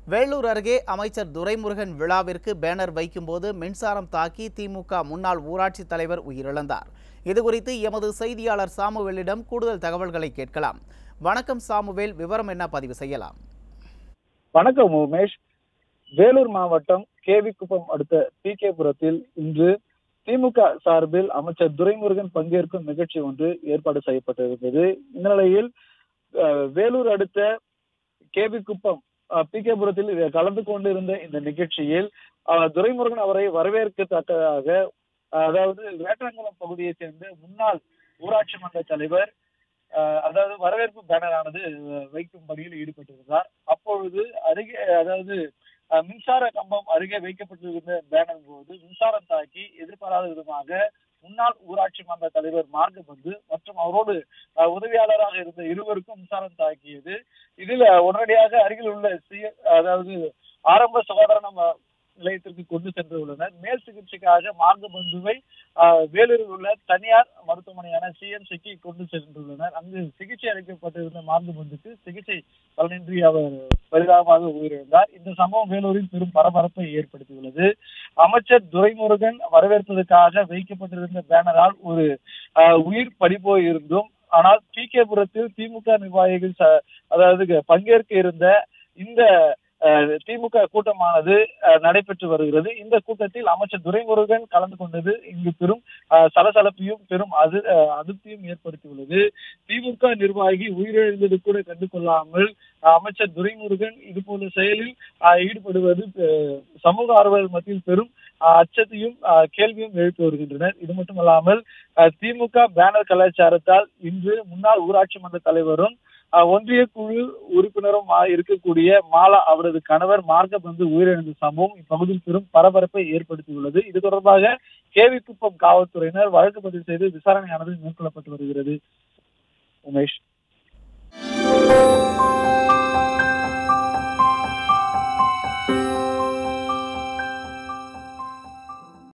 வேலூர் அருகே அமைச்சர் துரைமுருகன் விழாவிற்கு பேனர் வைக்கும்போது மின்சாரம் தாக்கி திமுக முன்னாள் ஊராட்சி தலைவர் உயிரிழந்தார். இதுகுறித்து எமது செய்தியாளர் சாமுவேலிடம் கூடுதல் தகவல்களை கேட்கலாம். வணக்கம் சாமுவேல், விவரம் என்ன பதிவு செய்யலாம்? வணக்கம் உமேஷ். வேலூர் மாவட்டம் கேவிக்குப்பம் அடுத்த பிகேபுரத்தில் இன்று திமுக சார்பில் அமைச்சர் துரைமுருகன் பங்கேற்கும் நிகழ்ச்சி ஒன்று ஏற்பாடு செய்யப்பட்டிருந்தது. இந்த நிலையில் வேலூர் அடுத்த கேவிக்குப்பம் பிகேபுரத்தில் கலந்து கொண்டிருந்த இந்த நிகழ்ச்சியில் துரைமுருகன் அவரை வரவேற்கத்தக்கதாக, அதாவது வேட்டங்குளம் பகுதியை சேர்ந்த முன்னாள் ஊராட்சி மன்ற தலைவர் அதாவது வரவேற்பு பேனரானது வைக்கும் பணியில் ஈடுபட்டிருந்தார். அப்பொழுது அருகே, அதாவது மின்சார கம்பம் அருகே வைக்கப்பட்டிருந்த பேனர் போது மின்சாரம் தாக்கி எதிர்பாராத விதமாக முன்னாள் ஊராட்சி மன்ற தலைவர் மார்கபந்து மற்றும் அவரோடு உதவியாளராக இருந்த இருவருக்கும் மின்சாரம் தாக்கியது. இதில் உடனடியாக அருகில் உள்ள அதாவது ஆரம்ப சுகாதார நிலையத்திற்கு கொண்டு சென்றுள்ளனர். மேல் சிகிச்சைக்காக மார்கபந்துவை வேலூரில் உள்ள தனியார் மருத்துவமனையான சிஎம்சிக்கு கொண்டு சென்றுள்ளனர். அங்கு சிகிச்சை அளிக்கப்பட்டிருந்த மார்கபந்துக்கு சிகிச்சை பலனின்றி அவர் பரிதாபமாக உயிரிழந்தார். இந்த சம்பவம் வேலூரில் பெரும் பரபரப்பை ஏற்படுத்தியுள்ளது. அமைச்சர் துரைமுருகன் வரவேற்பதற்காக வைக்கப்பட்டிருந்த பேனரால் ஒரு உயிர் பறிபோய் இருந்தும், ஆனால் பிகேபுரத்தில் திமுக நிர்வாகிகள் அதாவது பங்கேற்க இருந்த இந்த திமுக கூட்டமானது நடைபெற்று வருகிறது. இந்த கூட்டத்தில் அமைச்சர் துரைமுருகன் கலந்து கொண்டது இங்கு பெரும் சலசலப்பையும் பெரும் அதிருப்தியும் ஏற்படுத்தியுள்ளது. திமுக நிர்வாகி உயிரிழந்தது கூட கண்டு கொள்ளாமல் அமைச்சர் துரைமுருகன் இதுபோன்ற செயலில் ஈடுபடுவது சமூக ஆர்வலர்கள் மத்தியில் பெரும் அச்சத்தையும் கேள்வியும் எழுப்பி வருகின்றனர். இது மட்டுமல்லாமல் திமுக பேனர் கலாச்சாரத்தால் இன்று முன்னாள் ஊராட்சி மன்ற தலைவரும் ஒன்றிய குழு உறுப்பினரும் இருக்கக்கூடிய மாலா அவரது கணவர் மார்கபந்து உயிரிழந்த சம்பவம் இப்பகுதியில் பெரும் பரபரப்பை ஏற்படுத்தியுள்ளது. இது தொடர்பாக கேவிக்குப்பம் காவல்துறையினர் வழக்கு பதிவு செய்து விசாரணையானது மேற்கொள்ளப்பட்டு வருகிறது. உமேஷ்.